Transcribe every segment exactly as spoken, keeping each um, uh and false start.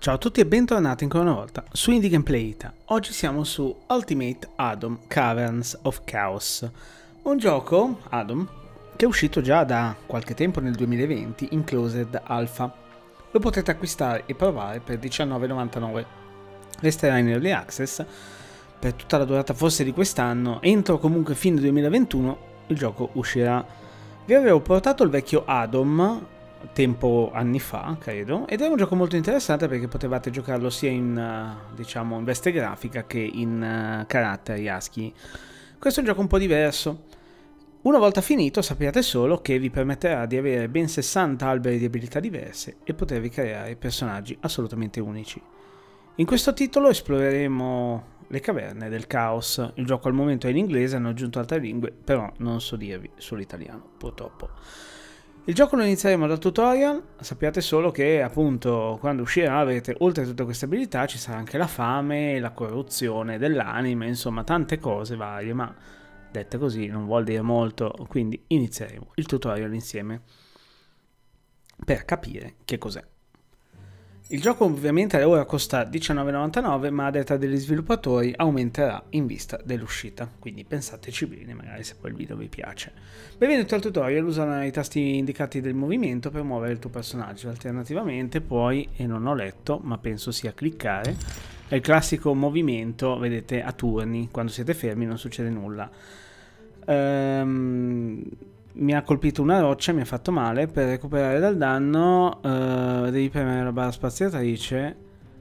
Ciao a tutti e bentornati ancora una volta su Indie Gameplay Ita. Oggi siamo su Ultimate Atom Caverns of Chaos, un gioco, Atom, che è uscito già da qualche tempo nel duemilaventi in Closed Alpha. Lo potete acquistare e provare per diciannove e novantanove. Resterà in Early Access per tutta la durata forse di quest'anno, entro comunque fine duemilaventuno il gioco uscirà. Vi avevo portato il vecchio Atom tempo anni fa, credo, ed è un gioco molto interessante perché potevate giocarlo sia in uh, diciamo in veste grafica che in uh, caratteri ASCII. Questo è un gioco un po' diverso. Una volta finito sappiate solo che vi permetterà di avere ben sessanta alberi di abilità diverse e potervi creare personaggi assolutamente unici. In questo titolo esploreremo le caverne del caos. Il gioco al momento è in inglese, hanno aggiunto altre lingue, però non so dirvi sull'italiano, purtroppo. Il gioco lo inizieremo dal tutorial, sappiate solo che appunto quando uscirà avrete oltre a tutte queste abilità ci sarà anche la fame, la corruzione dell'anima, insomma tante cose varie, ma dette così non vuol dire molto, quindi inizieremo il tutorial insieme per capire che cos'è. Il gioco ovviamente ora costa diciannove e novantanove, ma a detta degli sviluppatori aumenterà in vista dell'uscita, quindi pensateci bene magari se poi il video vi piace. Benvenuto al tutorial, usa i tasti indicati del movimento per muovere il tuo personaggio, alternativamente puoi, e non ho letto ma penso sia cliccare, è il classico movimento, vedete, a turni, quando siete fermi non succede nulla. Ehm... Mi ha colpito una roccia, mi ha fatto male. Per recuperare dal danno uh, devi premere la barra spaziatrice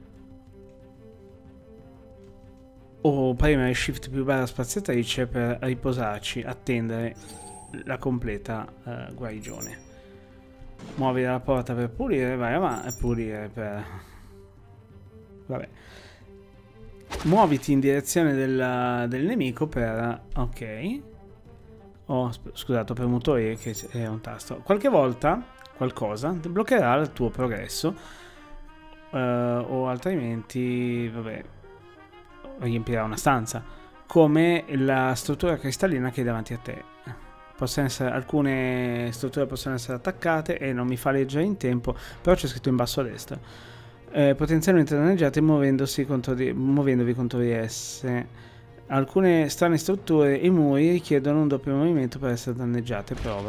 o premere shift più barra spaziatrice per riposarci, attendere la completa uh, guarigione. Muovi la porta per pulire, vai avanti, pulire per... vabbè. Muoviti in direzione del, del nemico per... ok. Oh, scusate, ho premuto E che è un tasto. Qualche volta qualcosa bloccherà il tuo progresso uh, o altrimenti, vabbè, riempirà una stanza, come la struttura cristallina che è davanti a te. Possono essere, alcune strutture possono essere attaccate e non mi fa leggere in tempo, però c'è scritto in basso a destra. Eh, potenzialmente danneggiate muovendosi contro di, muovendovi contro di esse. Alcune strane strutture e muri richiedono un doppio movimento per essere danneggiate. Prova.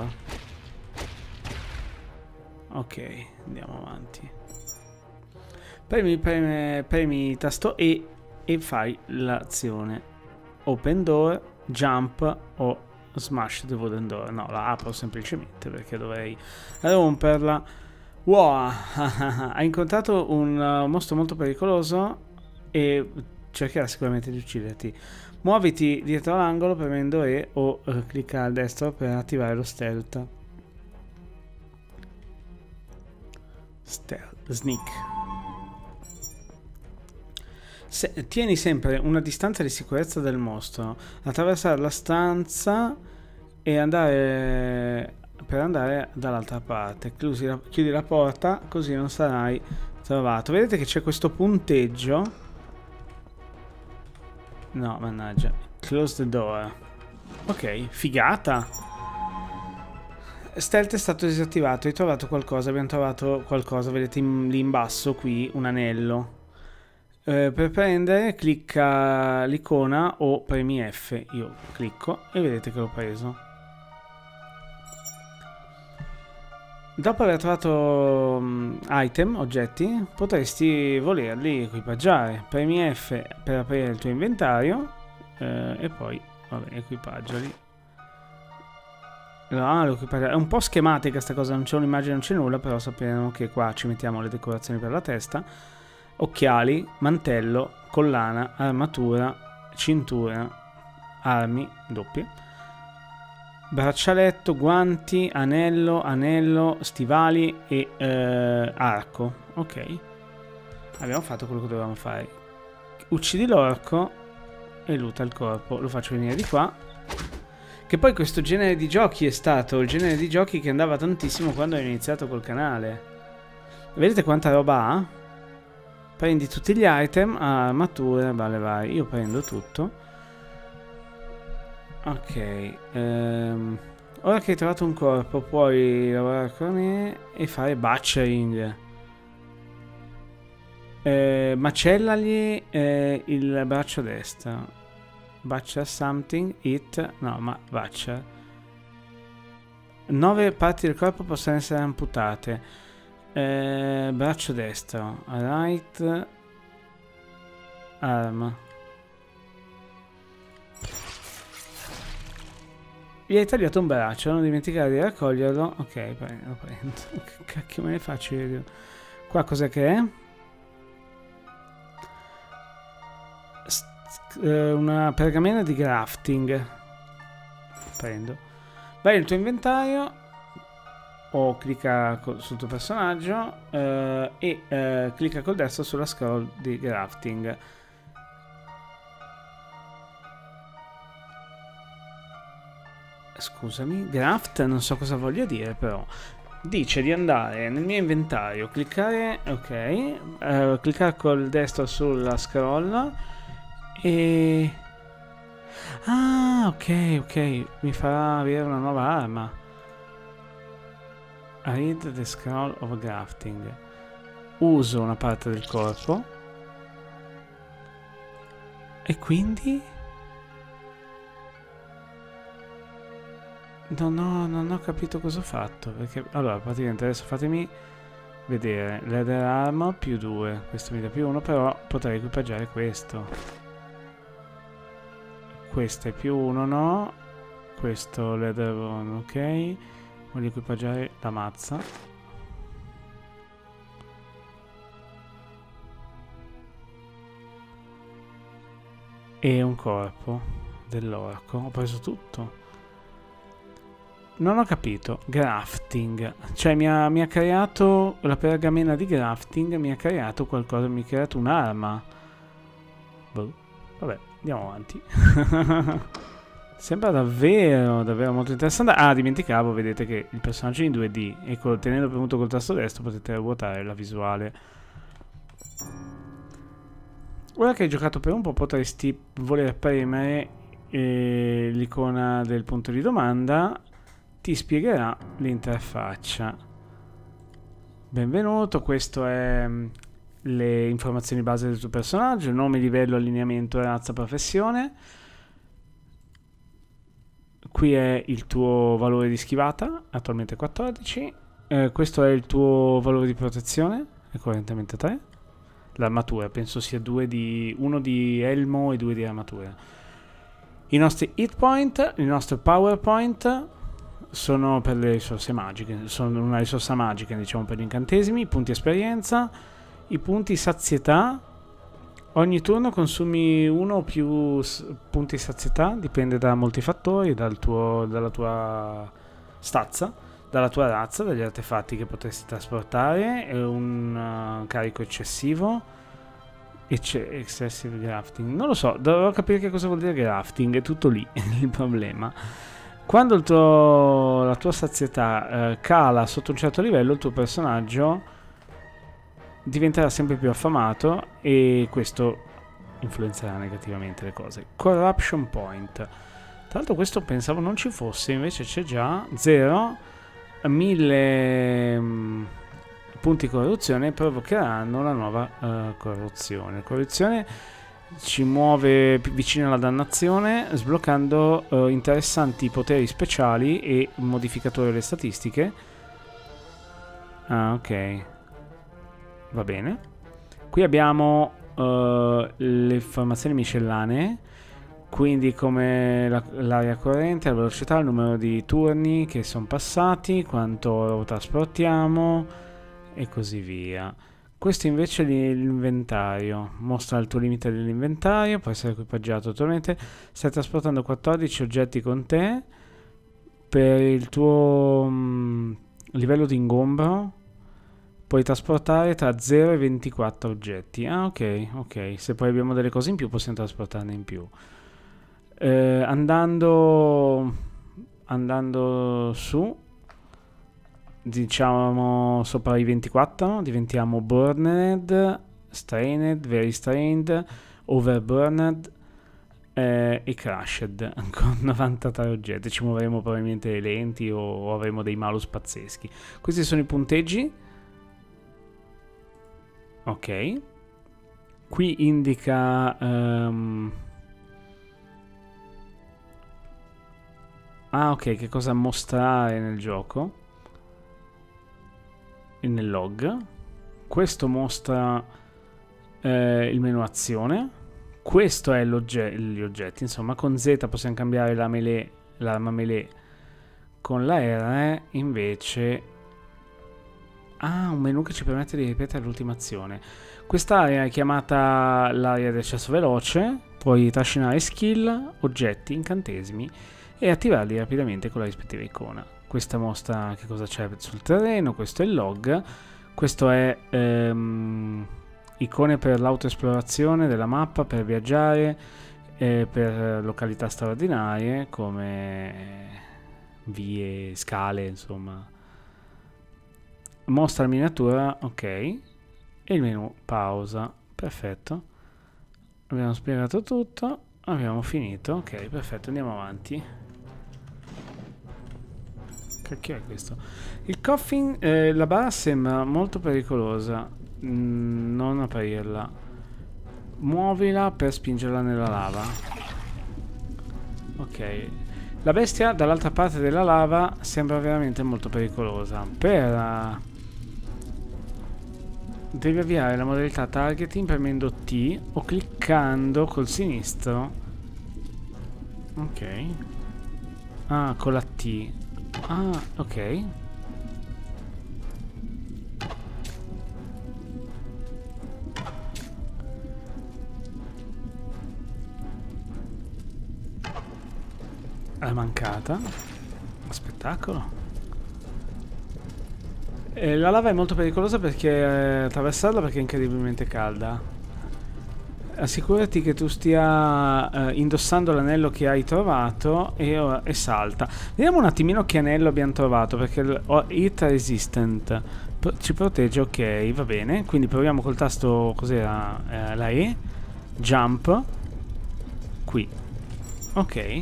Ok, andiamo avanti. Premi, premi, premi tasto E e fai l'azione. Open door, jump o smash the wooden door. No, la apro semplicemente perché dovrei romperla. Wow, hai incontrato un uh, mostro molto pericoloso e cercherà sicuramente di ucciderti. Muoviti dietro l'angolo premendo E o uh, clicca a destra per attivare lo stealth. Stealth, sneak. Se, tieni sempre una distanza di sicurezza del mostro. Attraversare la stanza e andare per andare dall'altra parte. Chiudi la, chiudi la porta così non sarai trovato. Vedete che c'è questo punteggio. No, mannaggia. Close the door. Ok, figata. Stealth è stato disattivato. Hai trovato qualcosa? Abbiamo trovato qualcosa. Vedete in, lì in basso qui un anello. Eh, per prendere clicca l'icona o premi F. Io clicco e vedete che l'ho preso. Dopo aver trovato um, item, oggetti, potresti volerli equipaggiare. Premi F per aprire il tuo inventario eh, e poi, vabbè, equipaggiali. Ah, è un po' schematica questa cosa, non c'è un'immagine, non c'è nulla, però sappiamo che qua ci mettiamo le decorazioni per la testa. Occhiali, mantello, collana, armatura, cintura, armi doppie. Braccialetto, guanti, anello, anello, stivali e eh, arco. Ok. Abbiamo fatto quello che dovevamo fare. Uccidi l'orco e luta il corpo. Lo faccio venire di qua. Che poi questo genere di giochi è stato il genere di giochi che andava tantissimo quando ho iniziato col canale. Vedete quanta roba ha? Prendi tutti gli item, armature, vale vai. Io prendo tutto. Ok, ehm, ora che hai trovato un corpo puoi lavorare con me e fare butchering. Eh, macellagli eh, il braccio destro. Butcher something, hit, no, ma butcher. Nove parti del corpo possono essere amputate. Eh, braccio destro, right arm. Gli hai tagliato un braccio, non dimenticare di raccoglierlo. Ok, lo prendo. Che cacchio me ne faccio io? Qua cos'è che è? Una pergamena di crafting. Prendo. Vai nel tuo inventario o clicca sul tuo personaggio eh, e eh, clicca col destro sulla scroll di crafting. Scusami, graft non so cosa voglia dire, però dice di andare nel mio inventario, cliccare, ok, eh, cliccare col destro sulla scroll e... ah, ok, ok, mi farà avere una nuova arma. Read the scroll of crafting. Uso una parte del corpo e quindi non ho, non ho capito cosa ho fatto, perché allora praticamente adesso fatemi vedere. Leather armor più due, questo mi dà più uno, però potrei equipaggiare questo. Questo è più uno, no. Questo leather one, ok. Voglio equipaggiare la mazza. E un corpo dell'orco. Ho preso tutto. Non ho capito. Crafting. Cioè mi ha, mi ha creato la pergamena di crafting. Mi ha creato qualcosa. Mi ha creato un'arma. Boh. Vabbè, andiamo avanti. Sembra davvero, davvero molto interessante. Ah, dimenticavo, vedete che il personaggio è in due D e col, tenendo premuto col tasto destro potete ruotare la visuale. Ora che hai giocato per un po' potresti voler premere eh, l'icona del punto di domanda. Ti spiegherà l'interfaccia. Benvenuto, questo è le informazioni base del tuo personaggio, nome, livello, allineamento, razza, professione. Qui è il tuo valore di schivata, attualmente quattordici. Eh, questo è il tuo valore di protezione, è correntemente tre. L'armatura, penso sia due di, uno di elmo e due di armatura. I nostri hit point, il nostro power point sono per le risorse magiche, sono una risorsa magica, diciamo, per gli incantesimi. I punti esperienza, i punti sazietà. Ogni turno consumi uno o più punti sazietà, dipende da molti fattori, dal tuo, dalla tua stazza, dalla tua razza, dagli artefatti che potresti trasportare, un uh, carico eccessivo, ecce excessive crafting. Non lo so, dovrò capire che cosa vuol dire crafting, è tutto lì il problema. Quando il tuo, la tua sazietà uh, cala sotto un certo livello, il tuo personaggio diventerà sempre più affamato e questo influenzerà negativamente le cose. Corruption point. Tra l'altro questo pensavo non ci fosse, invece c'è già. Zero. Mille um, punti corruzione provocheranno la nuova uh, corruzione. Corruzione ci muove più vicino alla dannazione, sbloccando uh, interessanti poteri speciali e modificatori alle statistiche. Ah, ok. Va bene. Qui abbiamo uh, le informazioni miscellanee, quindi come l'area la, corrente, la velocità, il numero di turni che sono passati, quanto trasportiamo e così via. Questo invece è l'inventario, mostra il tuo limite dell'inventario, può essere equipaggiato attualmente. Stai trasportando quattordici oggetti con te. Per il tuo um, livello di ingombro puoi trasportare tra zero e ventiquattro oggetti. Ah, ok, ok. Se poi abbiamo delle cose in più possiamo trasportarne in più. Eh, andando, andando su, diciamo sopra i ventiquattro, diventiamo Burned, Strained, Very Strained, Overburned eh, e Crushed con novantatré oggetti. Ci muoveremo probabilmente lenti o, o avremo dei malus pazzeschi. Questi sono i punteggi. Ok, Qui indica um... ah, ok, che cosa mostrare nel gioco e nel log. Questo mostra eh, il menu azione. Questo è gli oggetti, insomma. Con Z possiamo cambiare la melee, l'arma melee. Con la R invece ah, un menu che ci permette di ripetere l'ultima azione. Quest'area è chiamata l'area di accesso veloce. Puoi trascinare skill, oggetti, incantesimi e attivarli rapidamente con la rispettiva icona. Questa mostra che cosa c'è sul terreno. Questo è il log. Questo è ehm, icone per l'autoesplorazione della mappa, per viaggiare, eh, per località straordinarie come vie, scale, insomma. Mostra la miniatura, ok, e il menu pausa. Perfetto, abbiamo spiegato tutto, abbiamo finito. Ok, perfetto, andiamo avanti. Che è questo? Il coffin, eh, la bara sembra molto pericolosa. Mm, non aprirla. Muovila per spingerla nella lava. Ok. La bestia dall'altra parte della lava sembra veramente molto pericolosa. Per uh, devi avviare la modalità targeting premendo T o cliccando col sinistro. Ok. Ah, con la T. Ah, ok. È mancata. Spettacolo. E la lava è molto pericolosa perché eh, attraversarla perché è incredibilmente calda. Assicurati che tu stia eh, indossando l'anello che hai trovato e, e salta. Vediamo un attimino che anello abbiamo trovato, perché il oh, hit resistant ci protegge, ok, va bene. Quindi proviamo col tasto, cos'era? Eh, la E, jump, qui, ok.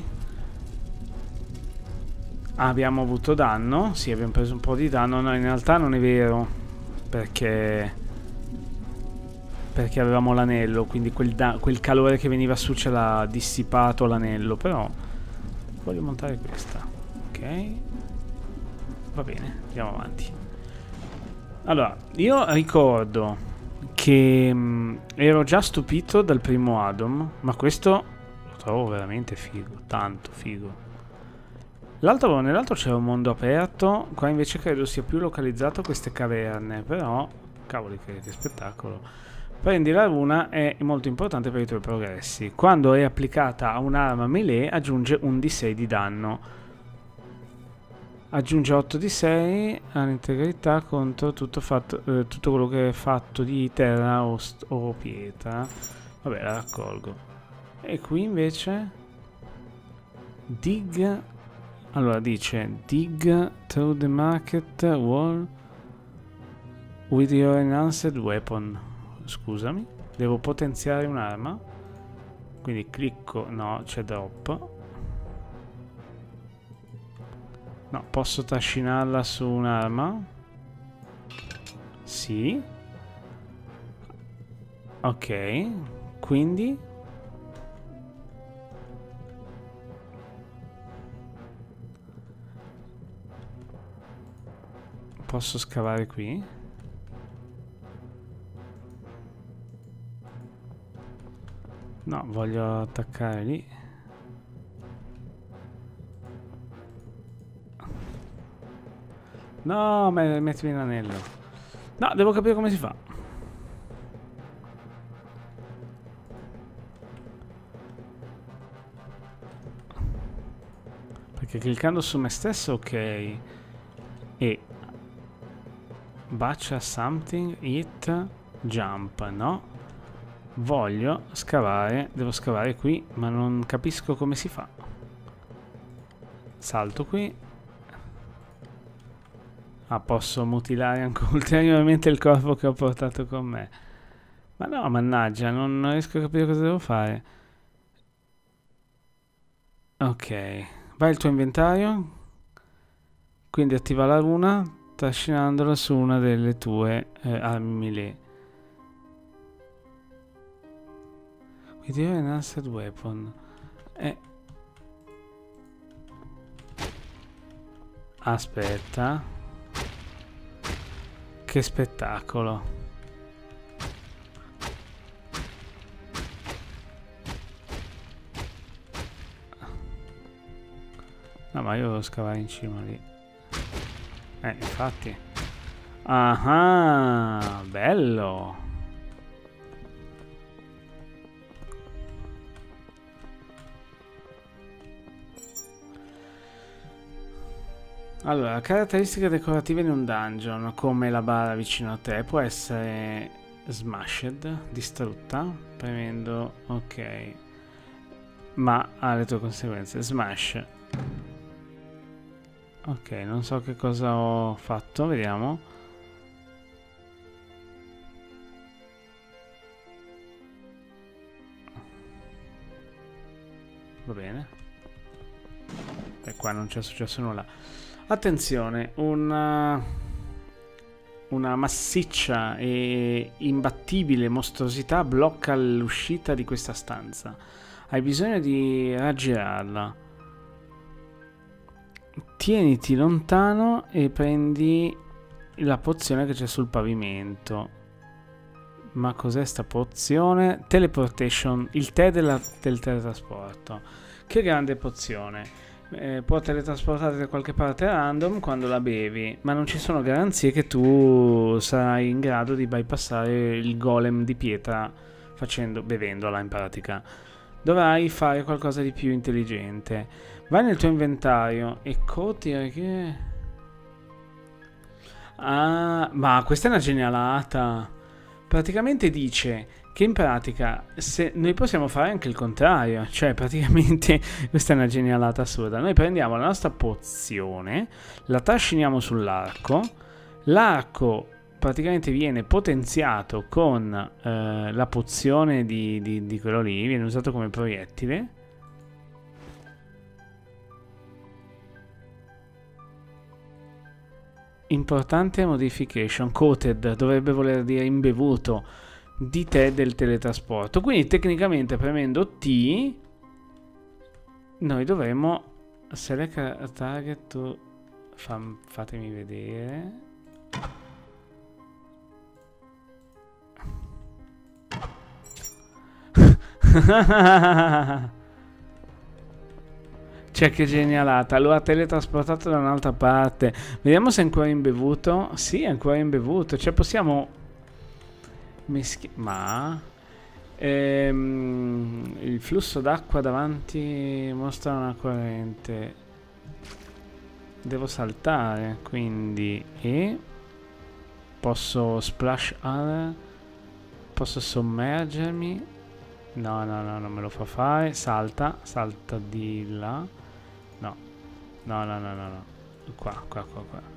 Abbiamo avuto danno, sì, abbiamo preso un po' di danno. No, in realtà non è vero, perché... perché avevamo l'anello, quindi quel, quel calore che veniva su ce l'ha dissipato l'anello. Però voglio montare questa, ok, va bene, andiamo avanti. Allora, io ricordo che mh, ero già stupito dal primo Adam, ma questo lo trovo veramente figo, tanto figo. L'altro, nell'altro c'era un mondo aperto, qua invece credo sia più localizzato queste caverne, però cavoli, che, che spettacolo. Prendi la runa, è molto importante per i tuoi progressi. Quando è applicata a un'arma melee aggiunge un D sei di danno. Aggiunge otto D sei all'integrità contro tutto, fatto, eh, tutto quello che è fatto di terra o, o pietra. Vabbè, la raccolgo. E qui invece dig. Allora dice dig through the market wall with your enhanced weapon. Scusami, devo potenziare un'arma, quindi clicco, no, c'è drop, no, posso trascinarla su un'arma, sì, ok, quindi posso scavare qui. No, voglio attaccare lì. No, mettimi l'anello. No, devo capire come si fa. Perché cliccando su me stesso, ok. E bacia something, hit, jump, no? Voglio scavare, devo scavare qui, ma non capisco come si fa. Salto qui. Ah, posso mutilare ancora ulteriormente il corpo che ho portato con me. Ma no, mannaggia, non, non riesco a capire cosa devo fare. Ok, vai al tuo inventario. Quindi attiva la runa trascinandola su una delle tue eh, armi melee. Idea enhanced weapon. Eh. Aspetta. Che spettacolo. No, ma io devo scavare in cima lì. Eh, infatti. Ah, bello. Allora, caratteristiche decorative in un dungeon, come la bara vicino a te, può essere smashed, distrutta, premendo, ok, ma ha le tue conseguenze. Smash. Ok, non so che cosa ho fatto, vediamo. Va bene. E qua non c'è successo nulla. Attenzione, una, una massiccia e imbattibile mostruosità blocca l'uscita di questa stanza. Hai bisogno di raggirarla. Tieniti lontano e prendi la pozione che c'è sul pavimento. Ma cos'è sta pozione? Teleportation, il tè della, del teletrasporto. Che grande pozione. Eh, può teletrasportarti da qualche parte random quando la bevi, ma non ci sono garanzie che tu sarai in grado di bypassare il golem di pietra facendo, bevendola in pratica. Dovrai fare qualcosa di più intelligente. Vai nel tuo inventario e coti che... Ah, ma questa è una genialata. Praticamente dice che in pratica se noi possiamo fare anche il contrario, cioè praticamente questa è una genialata assurda. Noi prendiamo la nostra pozione, la trasciniamo sull'arco, l'arco praticamente viene potenziato con eh, la pozione di, di, di quello lì, viene usato come proiettile. Importante modification, coated dovrebbe voler dire imbevuto di tè del teletrasporto. Quindi tecnicamente premendo T noi dovremmo select a target to fam, fatemi vedere. Cioè che genialata. Lo ha teletrasportato da un'altra parte. Vediamo se è ancora imbevuto. Sì, è ancora imbevuto. Cioè possiamo Mischi ma ehm, il flusso d'acqua davanti mostra una corrente. Devo saltare, quindi e posso splash area, posso sommergermi. No, no, no, non me lo fa fare. Salta, salta di là. No, no, no, no, no, no. Qua, qua, qua, qua.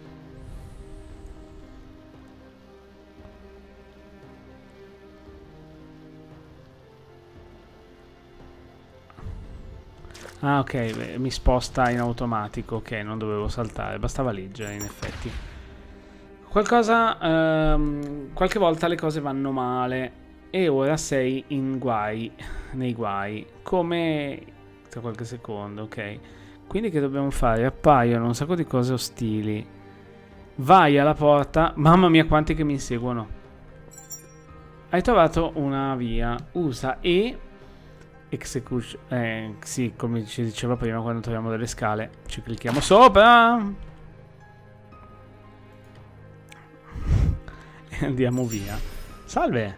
Ah, ok, mi sposta in automatico. Ok, non dovevo saltare, bastava leggere in effetti. Qualcosa, ehm, qualche volta le cose vanno male e ora sei in guai, nei guai, come tra qualche secondo, ok? Quindi che dobbiamo fare? Appaiono un sacco di cose ostili. Vai alla porta, mamma mia quanti che mi inseguono. Hai trovato una via, usa E. Execution, eh, sì, come ci diceva prima, quando troviamo delle scale ci clicchiamo sopra e andiamo via. Salve.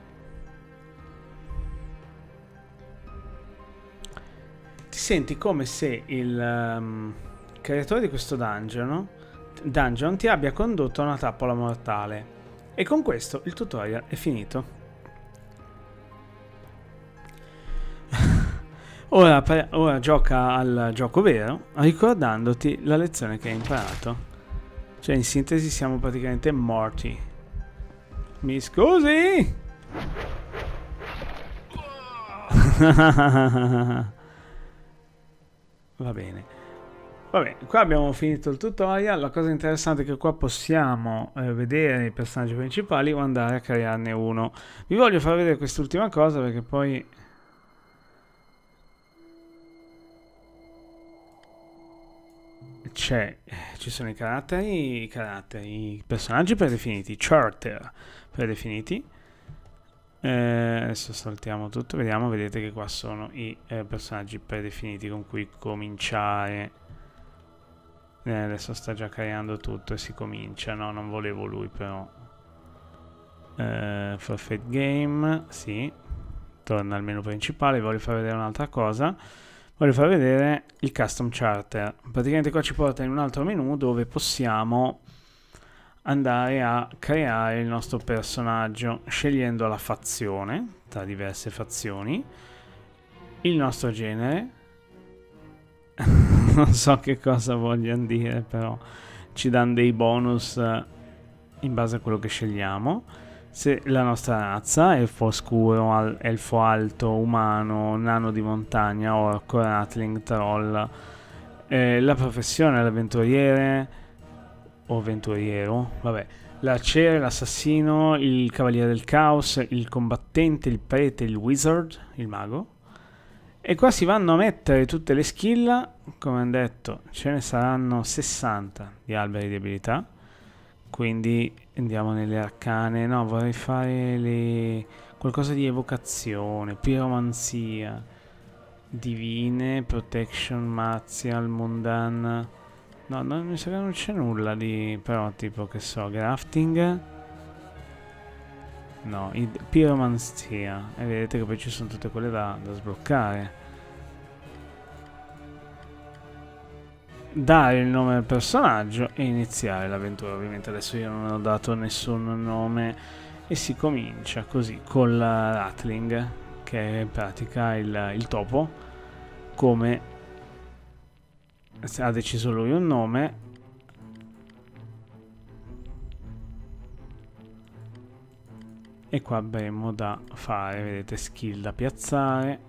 Ti senti come se il um, creatore di questo dungeon, no? dungeon ti abbia condotto a una trappola mortale. E con questo il tutorial è finito. Ora, ora gioca al gioco vero, ricordandoti la lezione che hai imparato. Cioè, in sintesi, siamo praticamente morti. Mi scusi? Va bene. Vabbè, qua abbiamo finito il tutorial. La cosa interessante è che qua possiamo eh, vedere i personaggi principali o andare a crearne uno. Vi voglio far vedere quest'ultima cosa perché poi c'è, ci sono i caratteri, i caratteri, i personaggi predefiniti, character predefiniti. Eh, adesso saltiamo tutto, vediamo, vedete che qua sono i eh, personaggi predefiniti con cui cominciare. Eh, adesso sta già creando tutto e si comincia. No, non volevo lui però. Eh, Perfect Game, sì. Torna al menu principale. Voglio far vedere un'altra cosa. Voglio far vedere il Custom Charter. Praticamente qua ci porta in un altro menu dove possiamo andare a creare il nostro personaggio scegliendo la fazione tra diverse fazioni, il nostro genere. Non so che cosa vogliano dire, però ci danno dei bonus in base a quello che scegliamo. Se la nostra razza, elfo oscuro, elfo alto, umano, nano di montagna, orco, ratling, troll, eh, la professione, l'avventuriere o avventuriero, vabbè, l'arciere, l'assassino, il cavaliere del caos, il combattente, il prete, il wizard, il mago. E qua si vanno a mettere tutte le skill, come ho detto, ce ne saranno sessanta di alberi di abilità. Quindi andiamo nelle arcane. No, vorrei fare le... qualcosa di evocazione, piromanzia, divine, protection, martial, mundan. No, no, mi sa che non c'è nulla di... però tipo che so, crafting. No, piromanzia. E vedete che poi ci sono tutte quelle da, da sbloccare. Dare il nome al personaggio e iniziare l'avventura. Ovviamente adesso io non ho dato nessun nome e si comincia così con la Ratling, che è in pratica il, il topo. Come ha deciso lui un nome, e qua avremo da fare, vedete, skill da piazzare.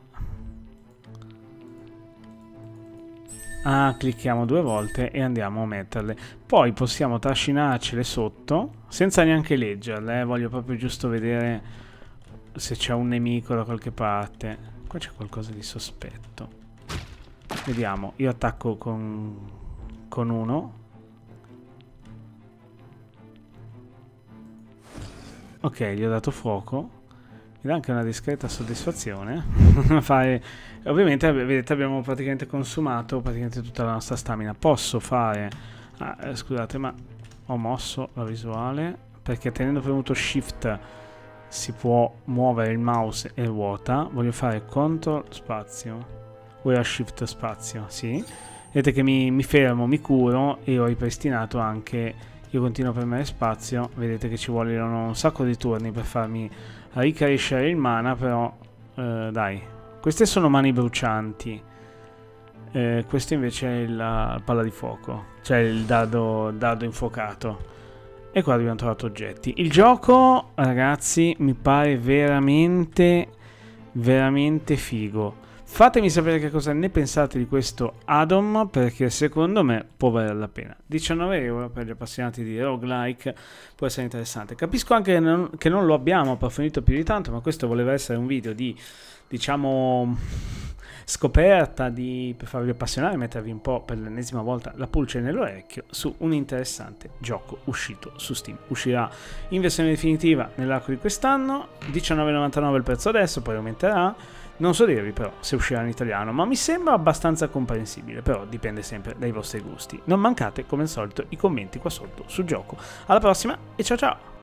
Ah, clicchiamo due volte e andiamo a metterle. Poi possiamo trascinarcele sotto senza neanche leggerle, eh. Voglio proprio giusto vedere se c'è un nemico da qualche parte. Qua c'è qualcosa di sospetto. Vediamo, io attacco con, con uno. Ok, gli ho dato fuoco. Mi dà anche una discreta soddisfazione. Fare... Ovviamente, vedete, abbiamo praticamente consumato praticamente tutta la nostra stamina. Posso fare... Ah, eh, scusate, ma ho mosso la visuale, perché tenendo premuto Shift si può muovere il mouse e ruota. Voglio fare Control spazio. Ora Shift spazio, sì. Vedete che mi, mi fermo, mi curo e ho ripristinato anche... Io continuo a premere spazio. Vedete che ci vogliono un sacco di turni per farmi ricrescere il mana, però eh, dai, queste sono mani brucianti, eh, questo invece è la palla di fuoco, cioè il dado, dado infuocato. E qua abbiamo trovato oggetti. Il gioco, ragazzi, mi pare veramente veramente figo. Fatemi sapere che cosa ne pensate di questo add-on, perché secondo me può valere la pena. diciannove euro per gli appassionati di roguelike può essere interessante. Capisco anche che non, che non lo abbiamo approfondito più di tanto, ma questo voleva essere un video di, diciamo, scoperta, di, per farvi appassionare e mettervi un po' per l'ennesima volta la pulce nell'orecchio su un interessante gioco uscito su Steam. Uscirà in versione definitiva nell'arco di quest'anno, diciannove e novantanove il prezzo adesso, poi aumenterà. Non so dirvi però se uscirà in italiano, ma mi sembra abbastanza comprensibile, però dipende sempre dai vostri gusti. Non mancate come al solito i commenti qua sotto sul gioco. Alla prossima e ciao ciao!